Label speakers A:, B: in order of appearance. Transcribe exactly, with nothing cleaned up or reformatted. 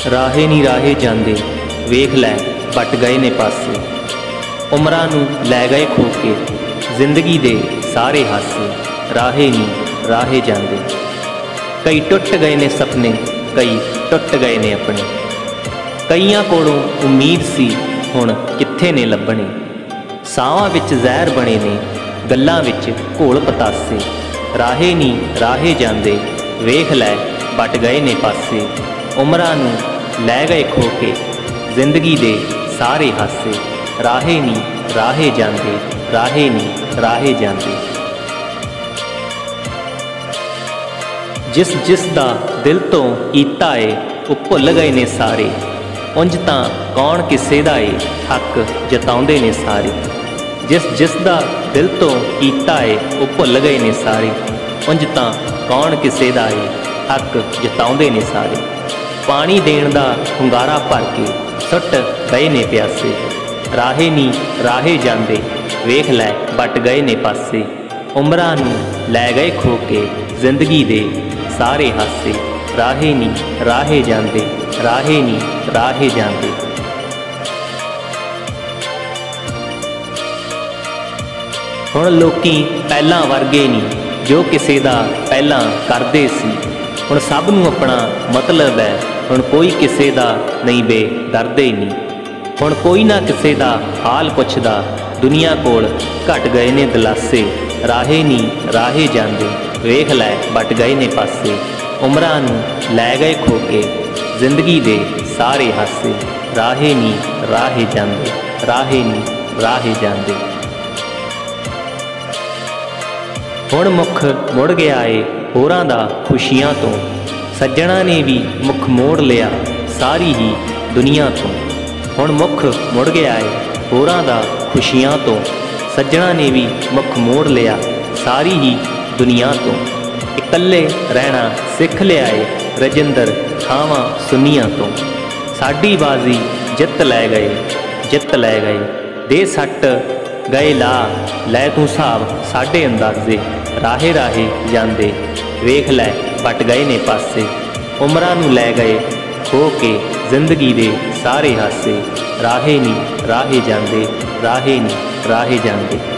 A: राहे नी राहे जांदे वेख लै बट गए ने पासे। उमरां नूं लै गए खो के जिंदगी दे सारे हासे। राहे नी राहे जांदे। कई टुट गए ने सपने कई टुट गए ने अपने। कईयां कोलों उम्मीद सी हुण कित्थे ने लभणे। सावां विच जहर बने ने गल्लां विच घोल पतासे। राहे नी राहे जांदे वेख लै बट गए ने पासे। उमरां नूं लै गए खो के जिंदगी दे सारे हासे। राहे नी राहे जांदे राहे नी राहे जांदे। जिस जिस दा दिल तो कीता है वो भुल गए ने सारे। उंज तां कौन किसे दा है हक जताउंदे ने सारे। जिस जिस दा दिल तो कीता है वो भुल गए ने सारे। उंज तां कौन किसे दा है हक जताउंदे ने सारे। पानी देण दा हुंगारा भर के सुट गए ने प्यासे। राहे नी राहे जांदे वेख लै बट गए ने पासे। उमरां नूं लै गए खो के जिंदगी दे सारे हासे। राहे नी राहे जांदे राहे नी राहे जांदे। हुण लोकी पहलां वर्गे नी जो किसे दा पहलां करदे सी। हुण सब नूं अपना मतलब है हुण कोई किसे दा नहीं बे डरदे नहीं। हुण कोई ना किसे दा हाल पुछदा दुनिया कोल घट गए ने दिलासे। राहे नी राहे जांदे वेख लै बट गए ने पासे। उमरां नूं लै गए खो के जिंदगी दे सारे हासे। राहे नी राहे जांदे राहे नी राहे जांदे। हुण मुख मुड़ गया है होरां दा खुशियां तो। सज्जणा ने भी मुख मोड़ लिया सारी ही दुनिया तो। हुण मुख मुड़ गया है होरां दा खुशियां तो। सज्जणा ने भी मुख मोड़ लिया सारी ही दुनिया तो। इकल्ले रहना सिख लिया है रजिंदर खावां सुनिया तो। साडी बाजी जित लै गए जित लै गए। दे सट गए ला लै तू हिसाब साडे अंदाजे। राहे राहे जांदे वेख लै बट गए ने पासे। उमरां नूं लै गए खो के जिंदगी दे सारे हासे। राहे नी राहे जांदे राहे नी राहे जांदे।